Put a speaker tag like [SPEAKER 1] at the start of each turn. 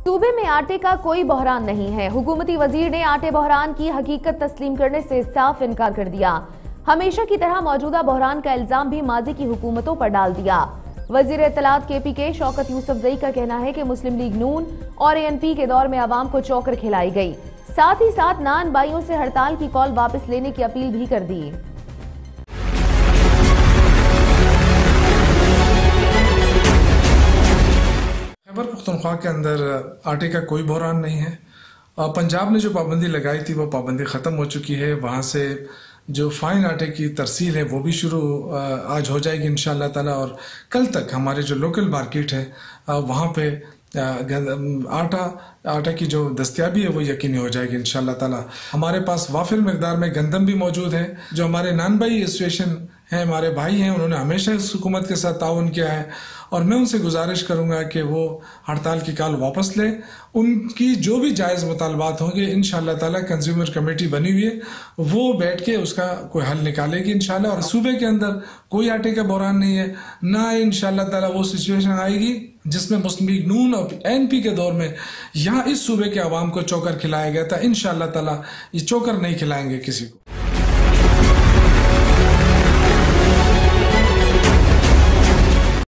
[SPEAKER 1] सूबे में आटे का कोई बहरान नहीं है। हुकूमती वजीर ने आटे बहरान की हकीकत तस्लीम करने से साफ इनकार कर दिया। हमेशा की तरह मौजूदा बहरान का इल्जाम भी माजी की हुकूमतों पर डाल दिया। वजीर इत्तलात KPK शौकत यूसुफजई का कहना है कि मुस्लिम लीग नून और ANP के दौर में आवाम को चौकर खिलाई गई। साथ ही साथ नान बाइयों से हड़ताल की कॉल वापस लेने की अपील भी कर दी।
[SPEAKER 2] खैबर पख्तूनख्वा के अंदर आटे का कोई बहरान नहीं है। पंजाब ने जो पाबंदी लगाई थी वो पाबंदी ख़त्म हो चुकी है। वहाँ से जो फाइन आटे की तरसील है वो भी शुरू आज हो जाएगी इंशाअल्लाह ताला। और कल तक हमारे जो लोकल मार्केट है वहाँ पे आटा की जो दस्तियाबी है वो यकीनी हो जाएगी इंशाअल्लाह ताला। हमारे पास वाफिल मकदार में गंदम भी मौजूद है। जो हमारे नान भाई एसोसिएशन हैं, हमारे भाई हैं, उन्होंने हमेशा इस हुकूमत के साथ ताउन किया है और मैं उनसे गुजारिश करूंगा कि वो हड़ताल की कॉल वापस लें। उनकी जो भी जायज़ मुतालबात होंगे इंशाअल्लाह ताला कंज्यूमर कमेटी बनी हुई है, वो बैठ के उसका कोई हल निकालेगी इंशाअल्लाह। और सूबे के अंदर कोई आटे का बहरान नहीं है, ना इंशाअल्लाह ताला वो सिचुएशन आएगी जिसमें मुस्लिम लीग नून और ANP के दौर में यहाँ इस सूबे के आवाम को चोकर खिलाया गया था। इंशाअल्लाह ताला ये चोकर नहीं खिलाएंगे किसी को।